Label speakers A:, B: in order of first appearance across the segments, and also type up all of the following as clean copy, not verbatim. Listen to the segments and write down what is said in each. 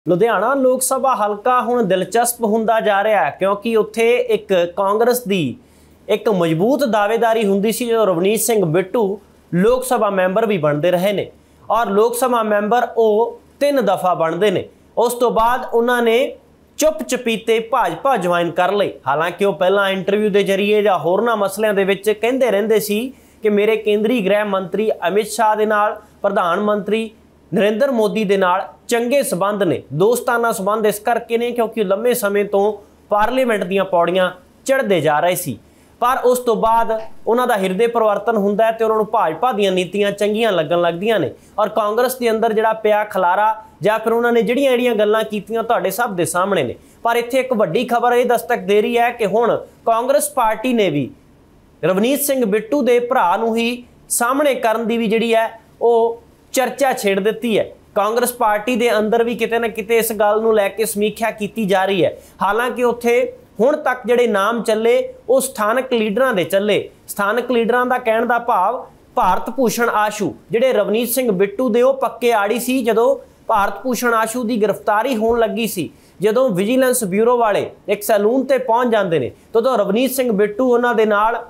A: ਲੁਧਿਆਣਾ ਲੋਕ ਸਭਾ ਹਲਕਾ ਹੁਣ ਦਿਲਚਸਪ ਹੁੰਦਾ ਜਾ ਰਿਹਾ ਹੈ क्योंकि ਉੱਥੇ ਇੱਕ ਕਾਂਗਰਸ ਦੀ ਇੱਕ ਮਜ਼ਬੂਤ ਦਾਅਵੇਦਾਰੀ ਹੁੰਦੀ ਸੀ ਜਦੋਂ ਰਵਨੀਤ ਸਿੰਘ ਬਿੱਟੂ ਲੋਕ ਸਭਾ ਮੈਂਬਰ ਵੀ ਬਣਦੇ ਰਹੇ ਨੇ ਔਰ ਲੋਕ ਸਭਾ ਮੈਂਬਰ ਉਹ 3 ਦਫਾ ਬਣਦੇ ਨੇ। ਉਸ ਤੋਂ ਬਾਅਦ ਉਹਨਾਂ ਨੇ ਚੁੱਪ ਚਪੀਤੇ ਭਾਜਪਾ ਜੁਆਇਨ ਕਰ ਲਈ। ਹਾਲਾਂਕਿ ਉਹ ਪਹਿਲਾਂ ਇੰਟਰਵਿਊ ਦੇ ਜ਼ਰੀਏ ਜਾਂ ਹੋਰਨਾਂ ਮਸਲਿਆਂ ਦੇ ਵਿੱਚ ਕਹਿੰਦੇ ਰਹਿੰਦੇ ਸੀ ਕਿ ਮੇਰੇ ਕੇਂਦਰੀ ਗ੍ਰਹਿ ਮੰਤਰੀ ਅਮਿਤ ਸ਼ਾਹ ਦੇ ਨਾਲ ਪ੍ਰਧਾਨ ਮੰਤਰੀ नरेंद्र मोदी दे नाल चंगे संबंध ने, दोस्ताना संबंध इस करके ने क्योंकि लंबे समय तो पार्लीमेंट दीयां पौड़ियां चढ़ते जा रहे सी। पर उस तो बाद उन्हां दा हिरदे परिवर्तन हुंदा है ते उन्हां नूं भाजपा दीयां नीतियां चंगियां लगन लगदियां ने और कांग्रेस दे अंदर जिहड़ा पिया खलारा जां फिर उन्हां ने जिहड़ियां गल्लां कीतियां तुहाडे सब दे सामने ने। पर इत्थे एक वड्डी खबर ये दस्तक दे रही है कि हुण कांग्रेस पार्टी ने भी रवनीत सिंह बिट्टू दे भरा नूं ही सामने करन दी भी जिहड़ी है ਉਹ चर्चा छेड़ दी है। कांग्रेस पार्टी के अंदर भी किते ना किते इस गल नूं लैके समीक्षा की जा रही है। हालांकि उत्थे हुण तक जिहड़े नाम चले वो स्थानक लीडरां दे चले। स्थानक लीडरां दा कहण दा भाव भारत भूषण आशू जिहड़े रवनीत सिंह बिट्टू दे वो पक्के आड़ी सी जदों भारत भूषण आशू की गिरफ्तारी होण लगी सी, जदों विजिलेंस ब्यूरो वाले एक सैलून ते पहुंच जाते हैं तो रवनीत सिंह बिट्टू उन्हां दे नाल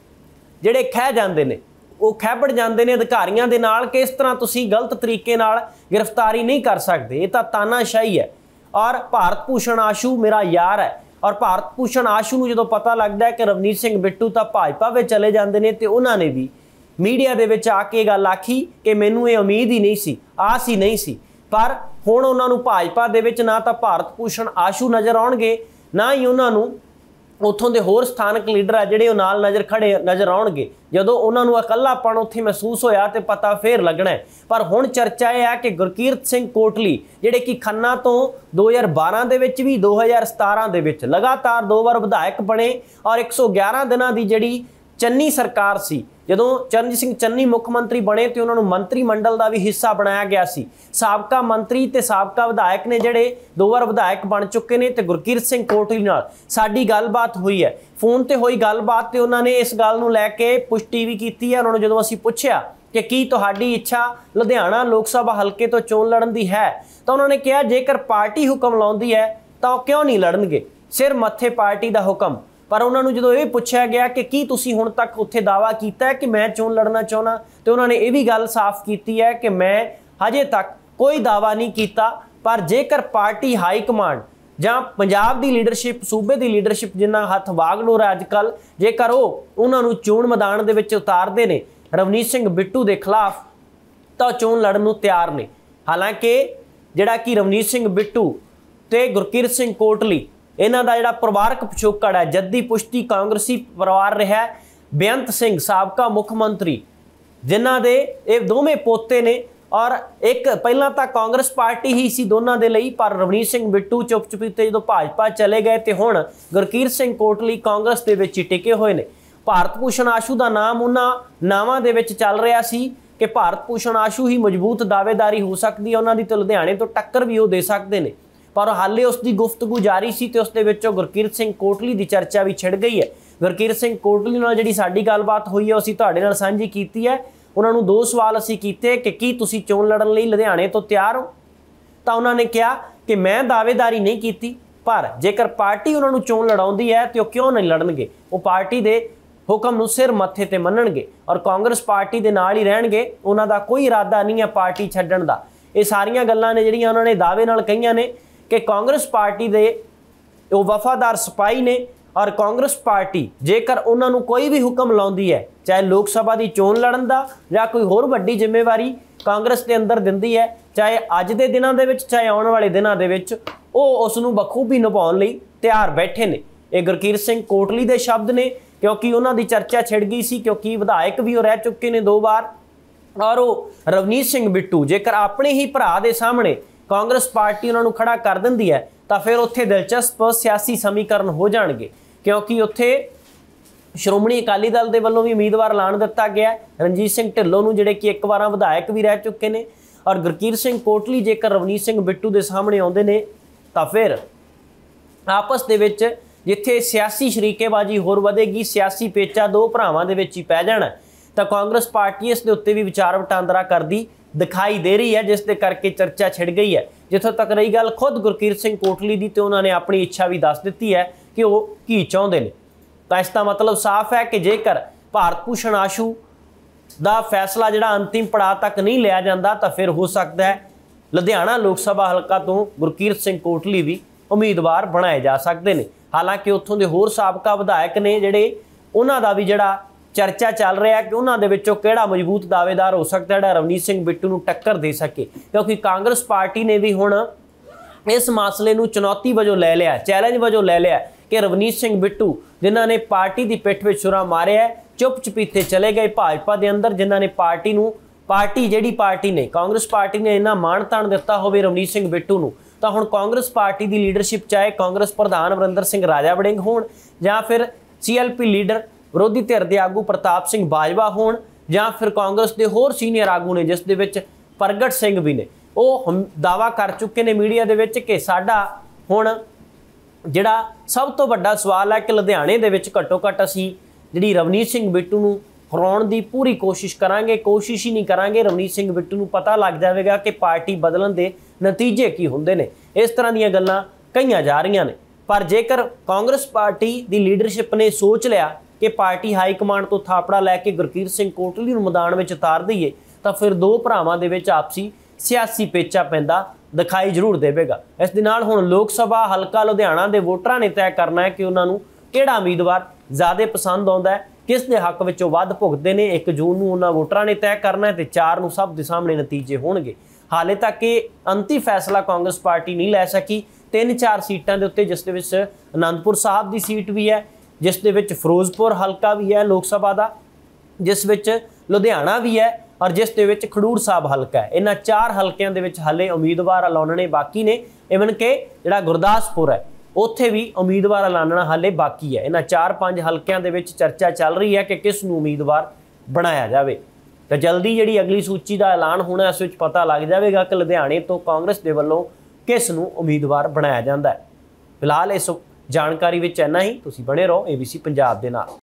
A: जिहड़े खह जाते हैं वो खैबड़ जाते हैं अधिकारियों के नाल कि इस तरह तुसी गलत तरीके नाल गिरफ्तारी नहीं कर सकते, ये तो तानाशाही है। और भारत भूषण आशू मेरा यार है और भारत भूषण आशू नूं जदों पता लगता है कि रवनीत सिंह बिट्टू तो भाजपा में चले जाते हैं तो उन्होंने भी मीडिया के विच आके गल आखी कि मैनूं ये उम्मीद ही नहीं सी, आस ही नहीं सी। पर हुण उन्हां नूं भाजपा दे विच ना तो भारत भूषण आशू नज़र आउणगे ना ही उन्हां नूं उत्थों के होर स्थानक लीडर है जिहड़े नाल नज़र खड़े नज़र आउणगे। जदों उन्हां नूं इकल्लापन उत्थे महसूस होया तो पता फिर लगना है। पर हुण चर्चा यह है कि गुरकीरत सिंह कोटली जिहड़े कि खन्ना तो 2012 दे विच भी 2017 दे विच लगातार 2 बार विधायक बने और 111 दिनां दी जिहड़ी चन्नी सरकार सी जदों चरणजीत सिंह चन्नी मुख मंत्री बने तो उन्होंने मंत्री मंडल का भी हिस्सा बनाया गया सी। साबका मंत्री ते साबका विधायक ने जिहड़े 2 बार विधायक बन चुके हैं तो गुरकीरत सिंह कोटली नाल साडी गलबात हुई है, फोन ते हुई गलबात ते उन्होंने इस गल नूं लैके पुष्टि भी की है। उन्होंने जदों असीं पुछया कि की तुहाडी इच्छा लुधियाना लोक सभा हल्के तो चोण लड़न दी है तो उन्होंने कहा जेकर पार्टी हुक्म लाउंदी है तो क्यों नहीं लड़नगे, सिर मत्थे पार्टी का हुक्म। पर उन्होंने जो ये पूछा गया कि की तुसी हुण तक उत्थे दावा किया है कि मैं चोण लड़ना चाहना तो उन्होंने ये भी गल साफ की है कि मैं हजे तक कोई दावा नहीं किया। पर जेकर पार्टी हाई कमांड जां पंजाब की लीडरशिप सूबे की लीडरशिप जिन्ना हथ वागडोर है अजकल जेकर वो उन्होंने चोण मैदान दे विच उतारते हैं रवनीत सिंह बिट्टू के खिलाफ तो चोण लड़न नूं तैयार ने। हालांकि जिहड़ा कि रवनीत सिंह बिट्टू ते गुरकीरत सिंह कोटली इन्हां दा जिहड़ा परिवारक पिछोकड़ है जद्दी पुश्ती कांग्रेसी परिवार रहा है। बेअंत सिंह साबका मुख मंत्री जिन्हां दे ये दोवें पोते ने और एक पहला तो कांग्रेस पार्टी ही सी दोनों के लिए। पर रवनीत सिंह बिट्टू चुप चपीते जो भाजपा चले गए तो हुण गुरकीरत सिंह कोटली कांग्रेस के विच ही टिके हुए ने। भारत भूषण आशू का नाम उन्होंने नावां दे विच चल रहा सी कि भारत भूषण आशू ही मजबूत दावेदारी हो सकती है उन्होंने तो लुधियाने तो टक्कर भी वो दे सकते हैं। पर हाले उसकी गुफ्तगू जारी सी तो उसके विचों गुरकीरत सिंह कोटली की चर्चा भी छिड़ गई है। गुरकीरत सिंह कोटली नाल जिहड़ी साडी गलबात हुई है असीं तुहाडे नाल साझी कीती है। उन्होंने 2 सवाल असीं कीते कि की तुसीं चोण लड़न लई लुधियाने तो तैयार हो तो उन्होंने कहा कि मैं दावेदारी नहीं की, पर जेकर पार्टी उन्होंने चोण लड़ाउंदी है तो क्यों नहीं लड़नगे, वो पार्टी के हुक्म नूं सिर मत्थे ते मन्नणगे और कांग्रेस पार्टी के नाल ही रहणगे। उन्हां दा कोई इरादा नहीं है पार्टी छड्डण दा। ये सारियां गल्लां ने जिहड़ियां उन्होंने दावे नाल कहीआं ने कि कांग्रेस पार्टी के वो वफादार सिपाही ने और कांग्रेस पार्टी जेकर उन्होंने कोई भी हुक्म लाउंदी है चाहे लोक सभा की चोण लड़न का या कोई होर वड्डी जिम्मेवारी कांग्रेस के अंदर दिंदी है चाहे अज के दिनों के विच चाहे आने वाले दिनों के विच वो उसनूं बखूबी निभाउण लई तैयार बैठे ने। ये गुरकीरत सिंह कोटली के शब्द ने क्योंकि उन्हों की चर्चा छिड़ गई सी क्योंकि विधायक भी वो रह चुके हैं 2 बार। और वो रवनीत सिंह बिट्टू जेकर अपने ही भरा के सामने कांग्रेस पार्टी उन्होंने खड़ा कर देंदी है तो फिर उत्थे दिलचस्प सियासी समीकरण हो जाएंगे क्योंकि उत्थे श्रोमणी अकाली दल के वलों भी उम्मीदवार ऐलान दिता गया रणजीत सिंह ढिल्लों नूं जिहड़े कि 1 बार विधायक भी रह चुके हैं और गुरकीरत सिंह कोटली जेकर रवनीत सिंह बिट्टू के सामने आउंदे ने तो फिर आपस दे विच जिथे सियासी शरीकेबाजी होर वधेगी सियासी पेचा 2 भरावां दे विच ही पै जाना तो कांग्रेस पार्टी इस दे उत्ते भी विचार वटांदरा करदी दिखाई दे रही है जिसके करके चर्चा छिड़ गई है। ਜਿੱਥੋਂ ਤੱਕ ਰਹੀ ਗੱਲ खुद गुरकीरत सिंह कोटली की, तो उन्होंने अपनी इच्छा भी दस दी है कि वो की चाहते हैं। तो इसका मतलब साफ है कि जेकर भारत भूषण आशू का फैसला जिहड़ा अंतिम पड़ाव तक नहीं लिया जाता तो फिर हो सकता है लुधियाना लोक सभा हलका तो गुरकीरत सिंह कोटली भी उम्मीदवार बनाए जा सकते हैं। हालांकि उत्थों के होर साबका विधायक ने जिहड़े उन्हां दा भी जिहड़ा चर्चा चल रहा है कि उन्हां दे विचों किहड़ा मजबूत दावेदार हो सकता है जिहड़ा रवनीत सिंह बिट्टू नूं टक्कर दे सके, क्योंकि कांग्रेस पार्टी ने भी हुण इस मसले नूं चुनौती वजों लै लिया, चैलेंज वजों लै लिया कि रवनीत सिंह बिट्टू जिन्हां ने पार्टी की पिठ विच छुरा मारिया चुप चपीते चले गए भाजपा के अंदर, जिन्हां ने पार्टी जिहड़ी पार्टी ने कांग्रेस पार्टी ने इन्ना मान ताण दिता होवे रवनीत सिंह बिट्टू नूं, तो हुण कांग्रेस पार्टी की लीडरशिप चाहे कांग्रेस प्रधान अमरिंदर सिंह राजा वड़िंग होण जां फिर CLP लीडर विरोधी धिर के आगू प्रताप सिंह बाजवा होण जां फिर कांग्रेस के होर सीनियर आगू ने जिस दे विच प्रगट सिंह भी ने, वो दावा कर चुके हैं मीडिया दे विच कि साडा हुण जिहड़ा सब तो वड्डा सवाल है कि लुधियाणे दे विच घट्टो घट्ट असीं जिहड़ी रवनीत सिंह बिट्टू नूं हराउण दी पूरी कोशिश करांगे, कोशिश ही नहीं करांगे रवनीत सिंह बिट्टू नूं पता लग जाएगा कि पार्टी बदलण दे नतीजे की हुंदे ने। इस तरह दीयां गल्लां कहीआं जा रहीआं ने, पर जेकर कांग्रेस पार्टी की लीडरशिप ने सोच लिया कि पार्टी हाईकमांड तो थापड़ा लैके गुरकीरत सिंह कोटली नूं मैदान में उतार दईए तो फिर दो भरावां दे विच आपसी सियासी पेचा पैंदा दिखाई जरूर देवेगा। इस दे नाल हुण लोक सभा हलका लुधियाना के वोटरां ने तय करना है कि उन्हां नूं किहड़ा उम्मीदवार ज़्यादा पसंद आउंदा है, किस दे हक विचों वध भुगतदे ने। 1 जून नूं उन्हां वोटरां ने तय करना है ते 4 नूं सब दे सामने नतीजे होणगे। हाले तक ये अंतिम फैसला कांग्रेस पार्टी नहीं लै सकी। 3-4 सीटां दे उत्ते जिस दे विच आनंदपुर साहब की सीट भी है, जिस दे विच फिरोजपुर हलका भी है लोक सभा का, जिस विच लुधियाना भी है और जिस दे विच खडूर साहब हलका है। इन्हां 4 हलकिਆਂ ਦੇ ਵਿੱਚ हाले उम्मीदवार ऐलानने बाकी ने। इवन के जिहड़ा गुरदासपुर है उत्थे भी उम्मीदवार ऐलानना हाले बाकी है। इन्हां 4-5 हलकिਆਂ ਦੇ ਵਿੱਚ चर्चा चल रही है कि किस नूं उम्मीदवार बनाया जाए। तो जल्दी जिहड़ी अगली सूची का ऐलान होना इस विच पता लग जाएगा कि लुधियाणे तो कांग्रेस के वल्लों किस नूं उम्मीदवार बनाया जाता है। फिलहाल इस जानकारी विच इन्ना ही। तुसीं बने रहो ABC पंजाब दे नाल।